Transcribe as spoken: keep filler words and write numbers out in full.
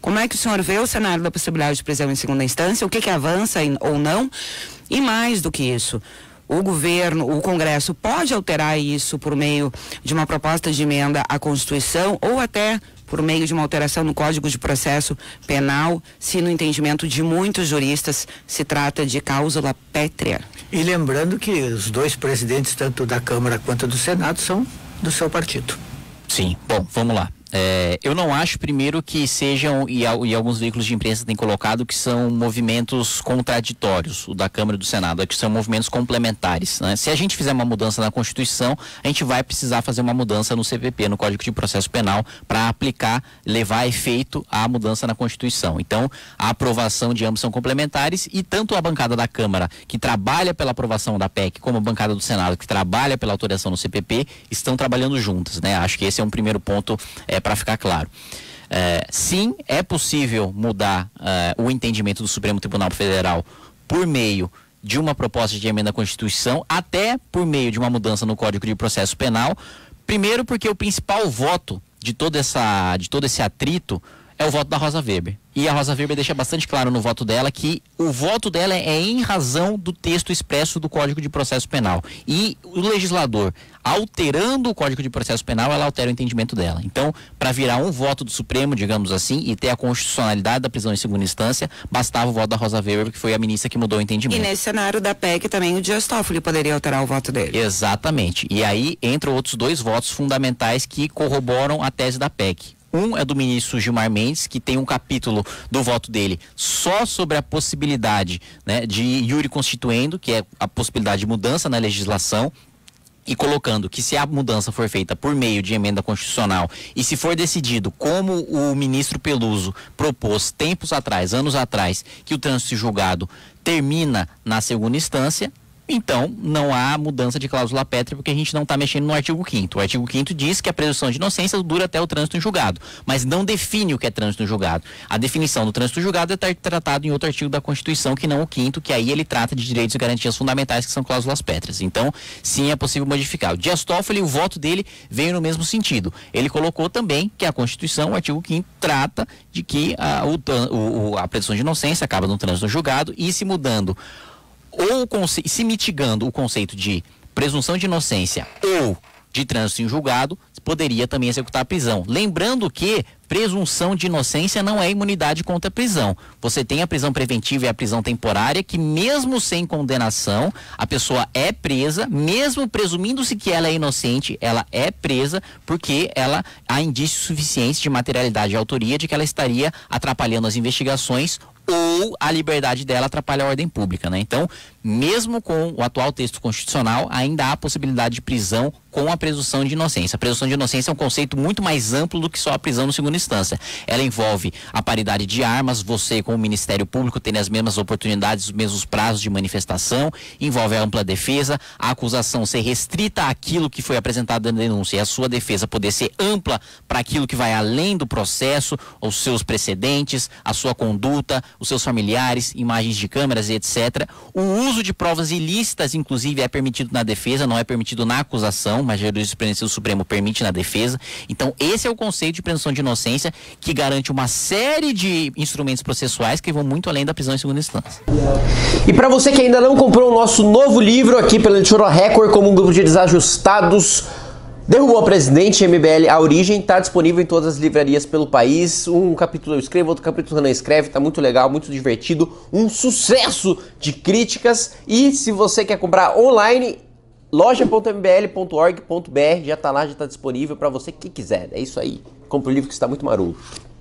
Como é que o senhor vê o cenário da possibilidade de prisão em segunda instância? O que que avança em, ou não? E mais do que isso, o governo, o Congresso pode alterar isso por meio de uma proposta de emenda à Constituição ou até por meio de uma alteração no Código de Processo Penal, se no entendimento de muitos juristas se trata de cláusula pétrea. E lembrando que os dois presidentes, tanto da Câmara quanto do Senado, são do seu partido. Sim, bom, vamos lá. É, eu não acho, primeiro, que sejam, e, e alguns veículos de imprensa têm colocado, que são movimentos contraditórios, o da Câmara e do Senado, é que são movimentos complementares, né? Se a gente fizer uma mudança na Constituição, a gente vai precisar fazer uma mudança no C P P, no Código de Processo Penal, para aplicar, levar a efeito a mudança na Constituição. Então, a aprovação de ambos são complementares e tanto a bancada da Câmara, que trabalha pela aprovação da P E C, como a bancada do Senado, que trabalha pela alteração no C P P, estão trabalhando juntas, né? Acho que esse é um primeiro ponto é, para ficar claro. É, sim, é possível mudar é, o entendimento do Supremo Tribunal Federal por meio de uma proposta de emenda à Constituição, até por meio de uma mudança no Código de Processo Penal. Primeiro porque o principal voto de, toda essa, de todo esse atrito é o voto da Rosa Weber. E a Rosa Weber deixa bastante claro no voto dela que o voto dela é em razão do texto expresso do Código de Processo Penal. E o legislador, alterando o Código de Processo Penal, ela altera o entendimento dela. Então, para virar um voto do Supremo, digamos assim, e ter a constitucionalidade da prisão em segunda instância, bastava o voto da Rosa Weber, que foi a ministra que mudou o entendimento. E nesse cenário da P E C também o Dias Toffoli poderia alterar o voto dele. Exatamente. E aí entram outros dois votos fundamentais que corroboram a tese da P E C. Um é do ministro Gilmar Mendes, que tem um capítulo do voto dele só sobre a possibilidade, né, de iure constituendo, que é a possibilidade de mudança na legislação, e colocando que se a mudança for feita por meio de emenda constitucional e se for decidido, como o ministro Peluso propôs tempos atrás, anos atrás, que o trânsito julgado termina na segunda instância, então não há mudança de cláusula pétrea, porque a gente não está mexendo no artigo quinto. O artigo quinto diz que a presunção de inocência dura até o trânsito em julgado, mas não define o que é trânsito em julgado. A definição do trânsito em julgado é tratado em outro artigo da Constituição, que não o quinto, que aí ele trata de direitos e garantias fundamentais, que são cláusulas pétreas. Então, sim, é possível modificar. O Dias Toffoli, o voto dele veio no mesmo sentido. Ele colocou também que a Constituição, o artigo quinto, trata de que a, o, o, a presunção de inocência acaba no trânsito em julgado, e se mudando ou se mitigando o conceito de presunção de inocência ou de trânsito em julgado, poderia também executar a prisão. Lembrando que presunção de inocência não é imunidade contra a prisão. Você tem a prisão preventiva e a prisão temporária, que mesmo sem condenação, a pessoa é presa, mesmo presumindo-se que ela é inocente, ela é presa, porque ela há indícios suficientes de materialidade e autoria de que ela estaria atrapalhando as investigações ou a liberdade dela atrapalha a ordem pública, né? Então, mesmo com o atual texto constitucional, ainda há possibilidade de prisão com a presunção de inocência. A presunção de inocência é um conceito muito mais amplo do que só a prisão no segunda instância. Ela envolve a paridade de armas, você com o Ministério Público tendo as mesmas oportunidades, os mesmos prazos de manifestação, envolve a ampla defesa, a acusação ser restrita àquilo que foi apresentado na denúncia e a sua defesa poder ser ampla para aquilo que vai além do processo, os seus precedentes, a sua conduta, os seus familiares, imagens de câmeras e etcétera. O uso de provas ilícitas, inclusive, é permitido na defesa, não é permitido na acusação, mas a jurisprudência do Supremo permite na defesa. Então, esse é o conceito de presunção de inocência, que garante uma série de instrumentos processuais que vão muito além da prisão em segunda instância. E para você que ainda não comprou o nosso novo livro aqui pela editora Record, como um grupo de desajustados derrubou a presidente, M B L A Origem, está disponível em todas as livrarias pelo país. Um capítulo eu escrevo, outro capítulo o Renan escreve, tá muito legal, muito divertido, um sucesso de críticas. E se você quer comprar online, loja ponto m b l ponto org ponto b r, já tá lá, já tá disponível para você que quiser. É isso aí, compra o livro que está muito maroto.